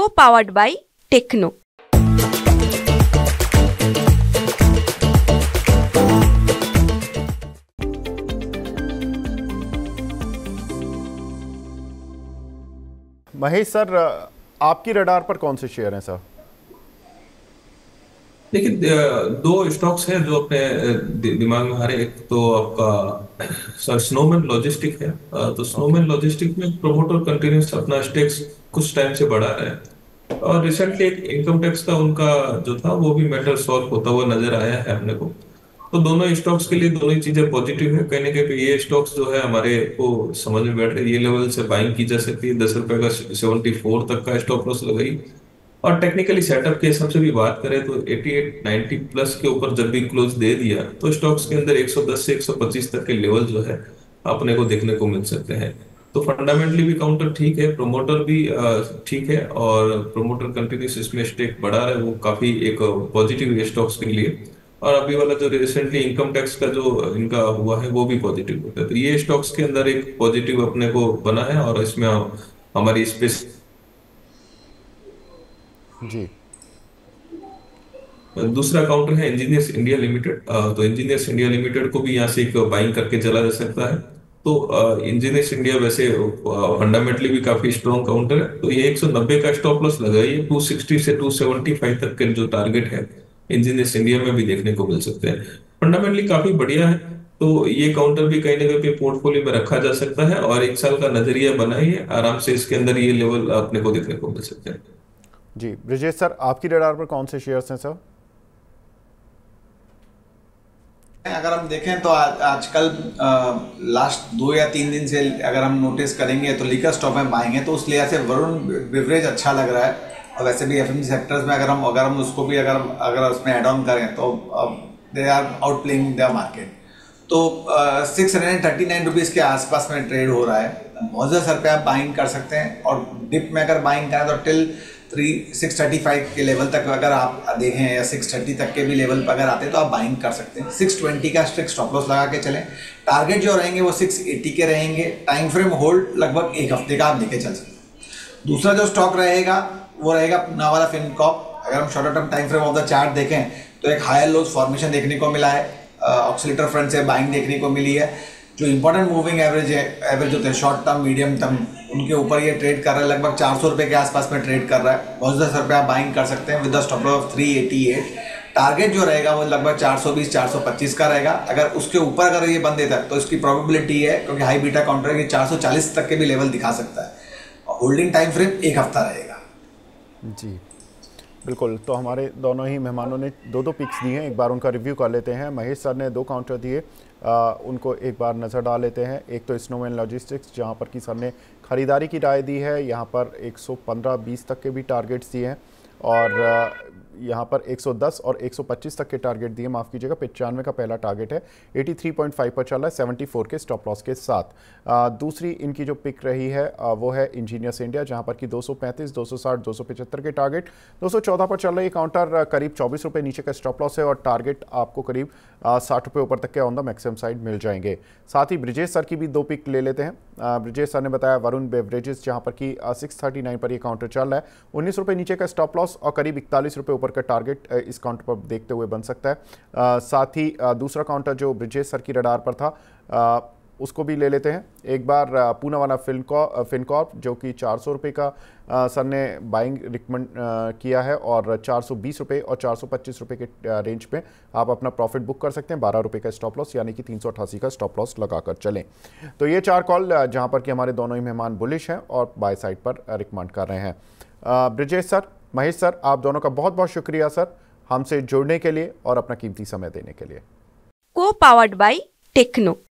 Co-powered by Techno। Mahesh sir, आपकी radar पर कौन से शेयर हैं सर? देखिए, दो स्टॉक्स हैं जो अपने दिमाग में आ रहे हैं। एक तो आपका सर स्नोमैन लॉजिस्टिक है। तो ओके। स्नोमैन लॉजिस्टिक में प्रोमोटर कंटिन्यूस अपना स्टेक्स कुछ टाइम से बढ़ा रहा है, और रिसेंटली एक इनकम टैक्स का उनका जो था वो भी मैटर सॉल्व होता हुआ नजर आया है अपने को। तो दोनों स्टॉक्स के लिए दोनों ही चीजें पॉजिटिव है। कहीं ना कहीं पे ये स्टॉक्स जो है हमारे को समझ में बैठ रहे हैं, ये लेवल से बाइंग की जा सकती है। 10 रुपए का 74 तक का स्टॉप लॉस लगाई। और टेक्निकली सेटअप के हिसाब से भी बात करें तो 88 90 प्लस के ऊपर जब भी क्लोज दे दिया तो स्टॉक्स के अंदर 110 से 125 तक के लेवल जो है अपने को देखने को मिल सकते हैं। तो फंडामेंटली भी काउंटर ठीक है, प्रोमोटर भी ठीक है, और प्रोमोटर कंटिन्यूस इसमें स्टेक बढ़ा रहा है, वो काफी एक पॉजिटिव है स्टॉक्स के लिए। और अभी वाला जो रिसेंटली इनकम टैक्स का जो इनका हुआ है वो भी पॉजिटिव होता है। तो ये स्टॉक्स के अंदर एक पॉजिटिव अपने को बना है, और इसमें हमारी स्पेस। जी। दूसरा काउंटर है इंजीनियर्स इंडिया लिमिटेड। तो इंजीनियर्स इंडिया लिमिटेड को भी यहाँ से एक बाइंग करके चला जा सकता है। तो इंजीनियर्स इंडिया वैसे फंडामेंटली भी काफी स्ट्रॉन्ग काउंटर है। तो ये 190 का स्टॉप लॉस लगाइए। 260 से 275 तक के जो टारगेट है इंजीनियर्स इंडिया में भी देखने को मिल सकते हैं। फंडामेंटली काफी बढ़िया है। तो ये काउंटर भी कहीं ना कहीं पे पोर्टफोलियो में रखा जा सकता है, और 1 साल का नजरिया बनाइए आराम से, इसके अंदर ये लेवल अपने को देखने को मिल सकते हैं। जी ब्रिजेश सर, आपकी रडार पर कौन से शेयर्स हैं सर? अगर हम देखें तो आजकल लास्ट 2 या 3 दिन से अगर हम नोटिस करेंगे तो लिकर स्टॉक में बाइंग है, तो उस लिहाज से वरुण बेवरेज अच्छा लग रहा है। और वैसे भी एफएमसी सेक्टर्स में अगर हम उसको भी अगर उसमें एड ऑन करें तो they are out playing the market. तो 639 रुपीज़ के आसपास में ट्रेड हो रहा है। बहुत ज़्यादा सर पे आप बाइंग कर सकते हैं, और डिप में अगर बाइंग करें तो टिल 635 के लेवल तक अगर आप देखें, या 630 तक के भी लेवल पर अगर आते हैं तो आप बाइंग कर सकते हैं। 620 का स्ट्रिक्ट स्टॉप लॉस लगा के चलें। टारगेट जो रहेंगे वो 680 के रहेंगे। टाइम फ्रेम होल्ड लगभग 1 हफ्ते का आप लेके चल सकते हैं। दूसरा जो स्टॉक रहेगा वो रहेगा पूना वाला फिनकॉर्प। अगर हम shorter term time frame of the chart देखें तो एक हायर लोज फॉर्मेशन देखने को मिला है। ऑक्सीलेटर फ्रंट से बाइंग देखने को मिली है। जो इंपॉर्टेंट मूविंग एवरेज होते हैं शॉर्ट टर्म मीडियम टर्म, उनके ऊपर ये ट्रेड कर रहा है। लगभग 400 रुपये के आसपास में ट्रेड कर रहा है। बहुत ज़्यादा सर पे आप बाइंग कर सकते हैं with the stop loss of 388। Target जो रहेगा वो लगभग 420 425 का रहेगा। अगर उसके ऊपर अगर ये बंद देता है तो इसकी प्रोबेबिलिटी है, क्योंकि हाई बीटा काउंटर है, कि 440 तक के भी लेवल दिखा सकता है। होल्डिंग टाइम फ्रेम 1 हफ्ता रहेगा। जी बिल्कुल। तो हमारे दोनों ही मेहमानों ने दो पिक्स दिए हैं, एक बार उनका रिव्यू कर लेते हैं। महेश सर ने 2 काउंटर दिए, उनको एक बार नज़र डाल लेते हैं। एक तो स्नोमैन लॉजिस्टिक्स, जहां पर कि सर ने ख़रीदारी की राय दी है। यहां पर 115-20 तक के भी टारगेट्स दिए हैं, और यहाँ पर 110 और 125 तक के टारगेट दिए, माफ़ कीजिएगा 95 का पहला टारगेट है। 83.5 पर चल रहा है 74 के स्टॉप लॉस के साथ। दूसरी इनकी जो पिक रही है वो है इंजीनियर्स इंडिया, जहाँ पर कि 235, 260, 275 के टारगेट। 214 पर चल रही है काउंटर, करीब 24 रुपये नीचे का स्टॉप लॉस है, और टारगेट आपको करीब 60 रुपये ऊपर तक के ऑन द मैक्सिमम साइड मिल जाएंगे। साथ ही ब्रिजेश सर की भी 2 पिक ले लेते हैं। ब्रिजेश सर ने बताया वरुण बेवरेजेस, जहाँ पर कि 639 पर ये काउंटर चल रहा है। 19 रुपये नीचे का स्टॉप लॉस और करीब 41 रुपये ऊपर का टारगेट इस काउंटर पर देखते हुए बन सकता है। साथ ही दूसरा काउंटर जो ब्रिजेश सर की रडार पर था, उसको भी ले लेते हैं एक बार। पूना वाला फिनकॉर्प जो कि 400 रुपये का सर ने बाइंग रिकमेंड किया है, और 420 रुपये और 425 रुपये के रेंज पे आप अपना प्रॉफिट बुक कर सकते हैं। 12 रुपये का स्टॉप लॉस, यानी कि 388 का स्टॉप लॉस लगाकर चलें। तो ये 4 कॉल जहां पर कि हमारे दोनों ही मेहमान बुलिश हैं और बाय साइड पर रिकमेंड कर रहे हैं। ब्रिजेश सर, महेश सर, आप दोनों का बहुत बहुत शुक्रिया सर, हमसे जुड़ने के लिए और अपना कीमती समय देने के लिए। Co-powered by Techno।